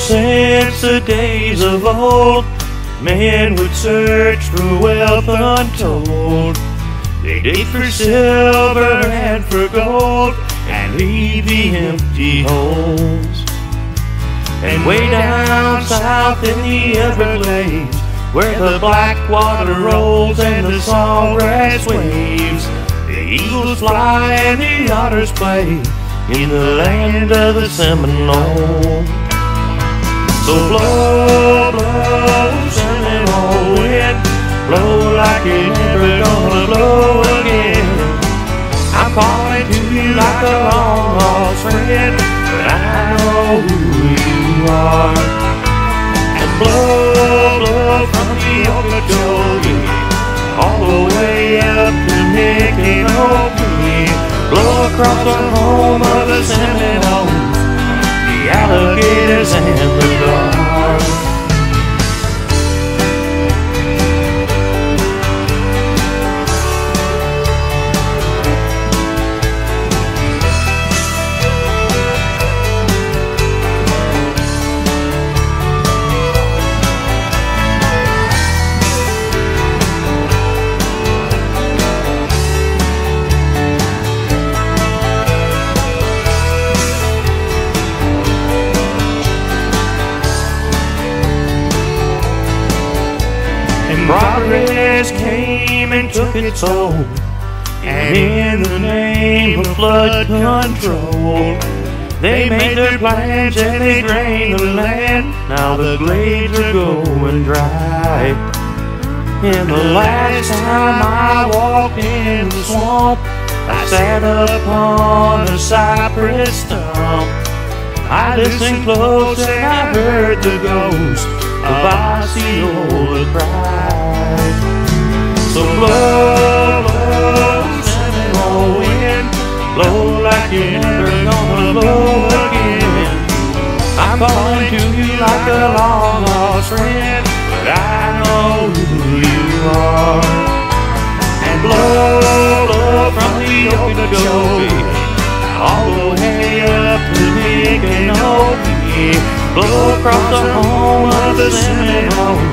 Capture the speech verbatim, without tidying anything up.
since the days of old, men would search for wealth untold. They dig for silver and for gold, and leave the empty holes. And way down south in the Everglades, where the black water rolls and the sawgrass waves, the eagles fly and the otters play in the land of the Seminole. So blow, blow, Seminole wind, blow like you're never gonna blow again. I'm calling to you like a long lost friend, but I know who you are. And blow, blow from the Okeechobee all the way up to Mickey, blow across the home of the Seminoles, the alligators and the dogs. Progress came and took its toll, and in the name of flood control, they made their plans and they drained the land. Now the glades are going dry. And the last time I walked in the swamp, I sat upon a cypress stump. I listened close and I heard the ghost of Osceola cry. So blow, blow, Seminole wind, blow like you're never gonna blow again. I'm calling to you like a long lost friend, but I know who you are. And blow, blow from the Okeechobee all the way up to Mickey, blow across the home of the Seminole,